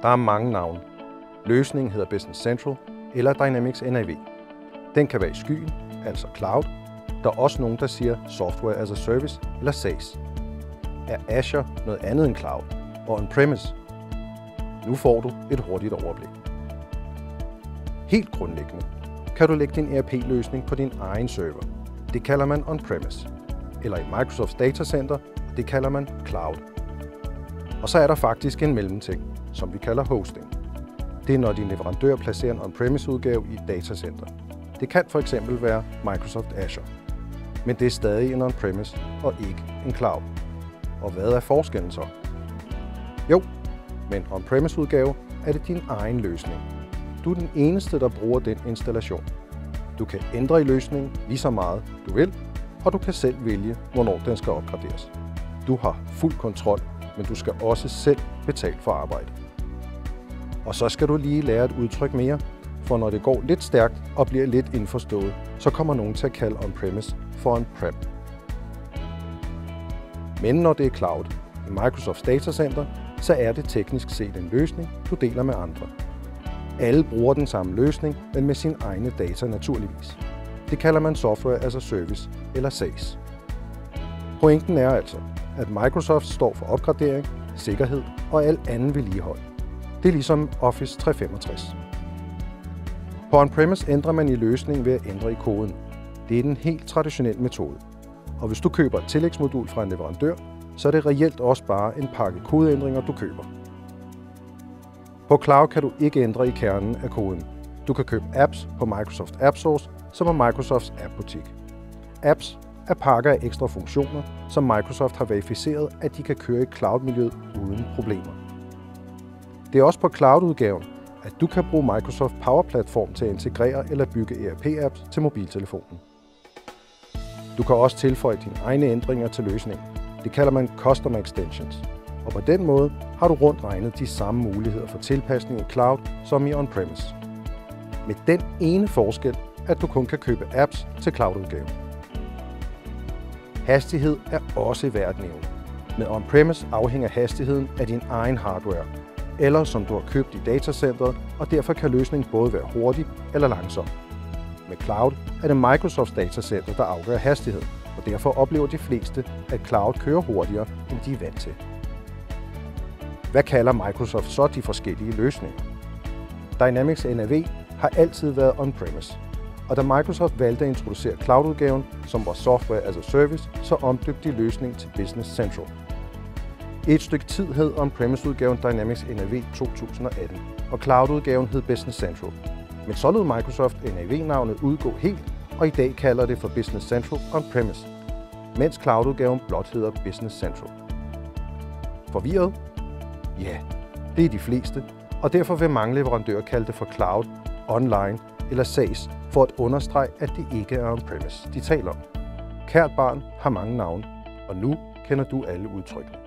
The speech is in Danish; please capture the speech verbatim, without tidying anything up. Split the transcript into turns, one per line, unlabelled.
Der er mange navne. Løsningen hedder Business Central eller Dynamics N A V. Den kan være i skyen, altså cloud. Der er også nogen, der siger Software as a Service eller SaaS. Er Azure noget andet end cloud og on-premise? Nu får du et hurtigt overblik. Helt grundlæggende kan du lægge din E R P-løsning på din egen server. Det kalder man on-premise. Eller i Microsofts datacenter, det kalder man cloud. Og så er der faktisk en mellemting, som vi kalder hosting. Det er, når din leverandør placerer en on-premise udgave i et datacenter. Det kan for eksempel være Microsoft Azure. Men det er stadig en on-premise og ikke en cloud. Og hvad er forskellen så? Jo, med en on-premise udgave er det din egen løsning. Du er den eneste, der bruger den installation. Du kan ændre i løsningen lige så meget du vil, og du kan selv vælge, hvornår den skal opgraderes. Du har fuld kontrol, men du skal også selv betale for arbejdet. Og så skal du lige lære et udtryk mere, for når det går lidt stærkt og bliver lidt indforstået, så kommer nogen til at kalde on-premise for on-prem. Men når det er cloud i Microsofts datacenter, så er det teknisk set en løsning, du deler med andre. Alle bruger den samme løsning, men med sine egne data naturligvis. Det kalder man Software as a Service eller SaaS. Pointen er altså, at Microsoft står for opgradering, sikkerhed og al anden vedligehold. Det er ligesom Office tre femogtres. På on-premise ændrer man i løsningen ved at ændre i koden. Det er den helt traditionelle metode. Og hvis du køber et tillægsmodul fra en leverandør, så er det reelt også bare en pakke kodeændringer, du køber. På cloud kan du ikke ændre i kernen af koden. Du kan købe apps på Microsoft AppSource, som er Microsofts app-butik. Apps er pakker af ekstra funktioner, som Microsoft har verificeret, at de kan køre i cloud-miljøet uden problemer. Det er også på cloud-udgaven, at du kan bruge Microsoft Power Platform til at integrere eller bygge E R P-apps til mobiltelefonen. Du kan også tilføje dine egne ændringer til løsningen. Det kalder man Custom Extensions. Og på den måde har du rundt regnet de samme muligheder for tilpasning i cloud som i on-premise. Med den ene forskel, at du kun kan købe apps til cloud-udgaven. Hastighed er også værd at nævne. Med on-premise afhænger hastigheden af din egen hardware, eller som du har købt i datacenteret, og derfor kan løsningen både være hurtig eller langsom. Med cloud er det Microsofts datacenter, der afgør hastigheden, og derfor oplever de fleste, at cloud kører hurtigere, end de er vant til. Hvad kalder Microsoft så de forskellige løsninger? Dynamics N A V har altid været on-premise, og da Microsoft valgte at introducere cloud-udgaven, som var Software as a Service, så omdøbte de løsningen til Business Central. I et stykke tid hed on-premise-udgaven Dynamics N A V to tusind og atten, og cloud-udgaven hed Business Central. Men så lod Microsoft N A V-navnet udgå helt, og i dag kalder det for Business Central On-Premise, mens cloud-udgaven blot hedder Business Central. Forvirret? Ja, det er de fleste, og derfor vil mange leverandører kalde det for cloud, online eller SaaS, for at understrege, at det ikke er on-premise, de taler om. Kært barn har mange navne, og nu kender du alle udtrykkene.